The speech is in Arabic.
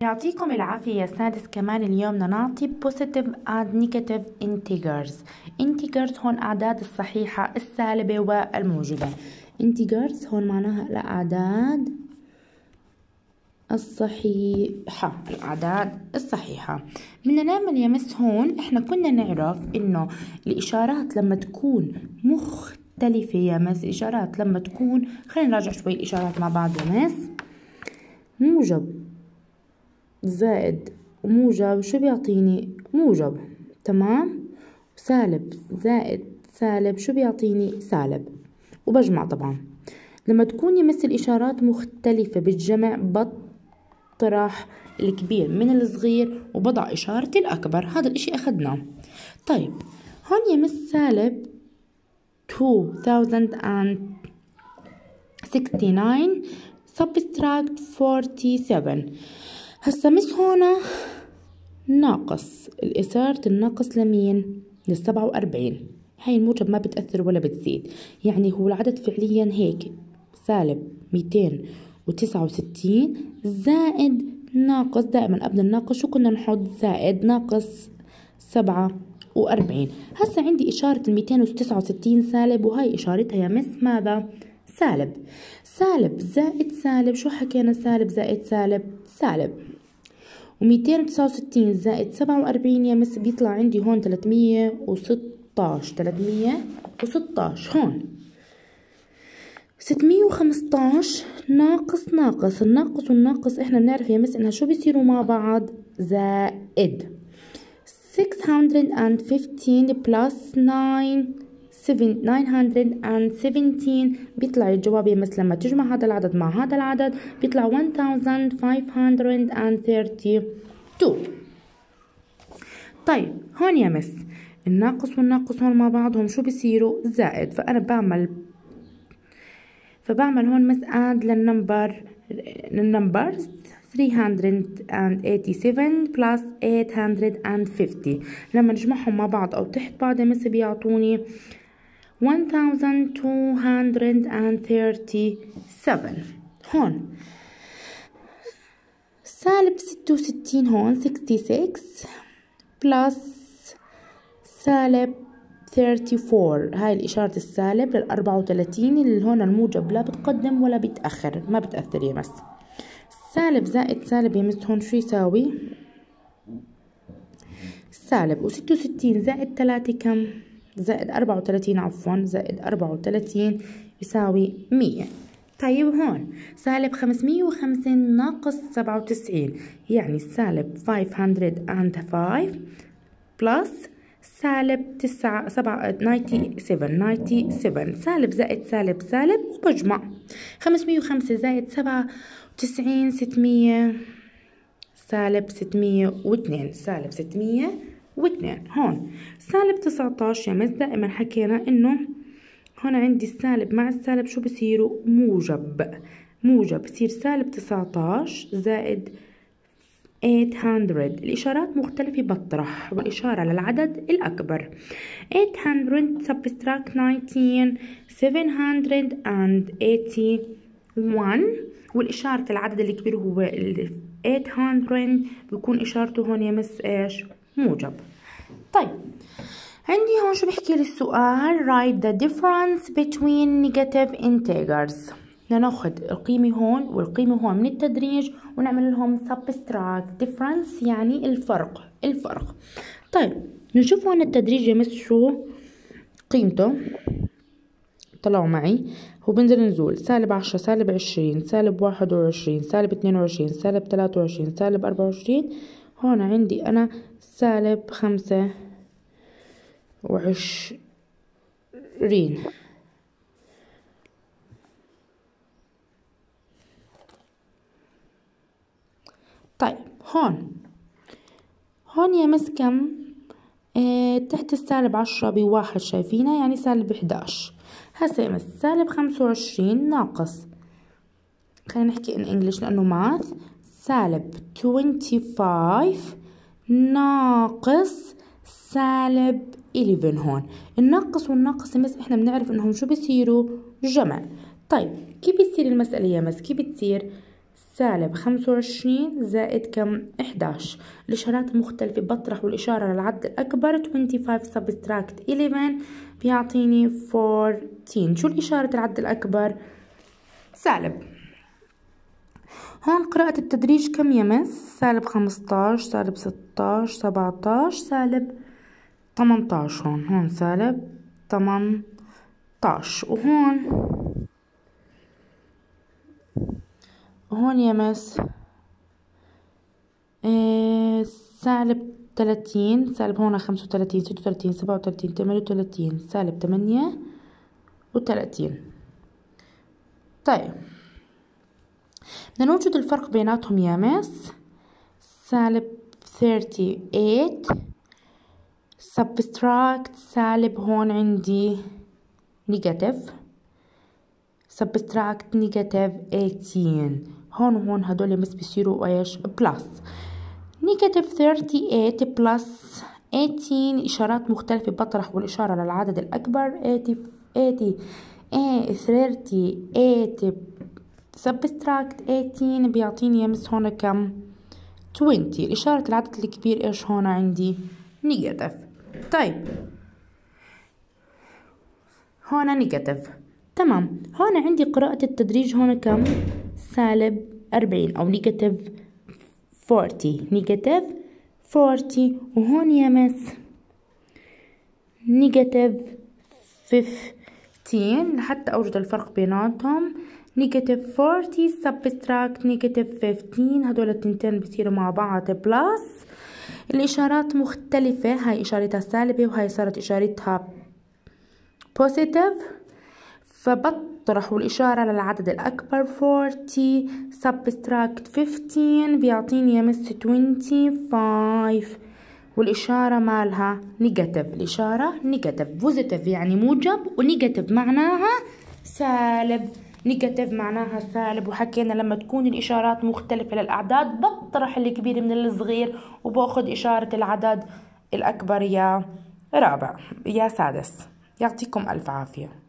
يعطيكم العافية يا سادس. كمان اليوم بدنا نعطي positive and negative integers. integers هون أعداد الصحيحة السالبة والموجبة. integers هون معناها الأعداد الصحيحة. الأعداد الصحيحة بدنا نعمل يا مس هون. احنا كنا نعرف إنه الإشارات لما تكون مختلفة يا مس، الإشارات لما تكون، خلينا نراجع شوي الإشارات مع بعض يا مس. موجب زائد موجب شو بيعطيني؟ موجب، تمام. سالب زائد سالب شو بيعطيني؟ سالب. وبجمع طبعا. لما تكون يمثل إشارات مختلفة بالجمع بطرح الكبير من الصغير وبضع إشارة الأكبر. هذا الإشي أخدناه. طيب هون يمس سالب 2069 subtract 47. هسا مس هنا ناقص، الإشارة الناقص لمين؟ لل47. هاي الموجب ما بتأثر ولا بتزيد، يعني هو العدد فعليا هيك سالب 269 زائد ناقص. دائما قبل الناقص شو كنا نحط؟ زائد ناقص 47. هسا عندي إشارة 269 سالب، وهاي إشارتها يا مس ماذا؟ سالب. سالب زائد سالب شو حكينا؟ سالب زائد سالب سالب. و269 زائد 47 يا مس بيطلع عندي هون 316. 316 هون 615 ناقص ناقص. الناقص والناقص احنا بنعرف يا مس انها شو بيصيروا مع بعض؟ زائد. 615 بلس 917 بيطلع الجواب يا مس لما تجمع هذا العدد مع هذا العدد بيطلع 1532. طيب هون يا مس الناقص والناقص هون مع بعضهم شو بيصيروا؟ زائد. فأنا بعمل هون مس add للنمبرز 387 plus 850. لما نجمعهم مع بعض أو تحت بعض يا مس بيعطوني 1237. هون سالب 66 هون 66 بلس سالب 34. هاي الإشارة السالب لل34 اللي هون الموجب لا بتقدم ولا بتأخر، ما بتأثر يا مس. سالب زائد سالب يا مس هون شو يساوي؟ سالب. و66 زائد 3 كم؟ زائد 34 عفوا، زائد 34 يساوي 100. طيب هون سالب 505 ناقص 97 يعني سالب 505 بلس سالب 97. سالب زائد سالب سالب وبجمع 505 زائد 97 600 سالب 602. سالب 602. هون سالب 19 يا مس دائما حكينا انه هون عندي السالب مع السالب شو بصيروا؟ موجب. موجب بصير سالب 19 زائد 800. الإشارات مختلفة بطرح والإشارة للعدد الأكبر. 800 subtract 19 781 والإشارة العدد الكبير هو 800 بيكون إشارته هون يا مس إيش؟ موجب. طيب عندي هون شو بحكي لي السؤال؟ write the difference between negative integers. بدنا ناخد القيمة هون والقيمة هون من التدريج ونعمل لهم subtract. difference يعني الفرق. طيب نشوف هون التدريج يا مس شو قيمته. طلعوا معي، هو بنزل نزول سالب 10 سالب 20 سالب 21 سالب 22 سالب 23 سالب 24. هون عندي أنا سالب 25. طيب هون يا مس كم؟ تحت السالب 10 بواحد شايفينها يعني سالب 11. هسا يا مس سالب 25 ناقص، خلينا نحكي in English لأنه ماث، سالب 25 ناقص سالب 11. هون الناقص والناقص يا مس احنا بنعرف انهم شو بيصيروا؟ جمع. طيب كيف بتصير المسألة يا مس؟ كيف بتصير؟ سالب 25 زائد كم 11. الإشارات المختلفة بطرح والإشارة للعدد الأكبر 25 subtract 11 بيعطيني 14. شو الإشارة العدد الأكبر؟ سالب. هون قراءة التدريج كم يمس؟ سالب 15 سالب 16 17 سالب 18. هون سالب 18 وهون يمس سالب 30 سالب هون 35 36 37 38 سالب 38. طيب بدنا نوجد الفرق بيناتهم يا مس. سالب 38 subtract سالب هون عندي نيجاتيف subtract نيجاتيف 18. هون وهون هدول مس بيصيروا ايش؟ بلس. نيجاتيف 38 بلس 18 إشارات مختلفة بطرح والإشارة للعدد الأكبر 38 subtract 18 بيعطيني يمس هون كم 20. الإشارة العدد الكبير إيش هون عندي؟ نيجاتيف. طيب هون نيجاتيف. تمام. هون عندي قراءة التدريج هون كم؟ سالب 40 أو نيجاتيف 40 نيجاتيف 40. وهون يمس نيجاتيف 15 لحتى أوجد الفرق بيناتهم. نيجاتيف 40 subtract نيجاتيف 15 هدول التنتين بيصيروا مع بعض بلس. الإشارات مختلفة، هاي إشارتها سالبة وهاي صارت إشارتها بوزيتيف، فبطرح الإشارة للعدد الأكبر 40 subtract 15 بيعطيني يمس 25 والإشارة مالها نيجاتيف. الإشارة نيجاتيف. بوزيتيف يعني موجب ونيجاتيف معناها سالب. نيجاتيف معناها سالب. وحكينا لما تكون الإشارات مختلفة للأعداد بطرح الكبير من الصغير وباخد إشارة العدد الأكبر يا رابع يا سادس. يعطيكم ألف عافية.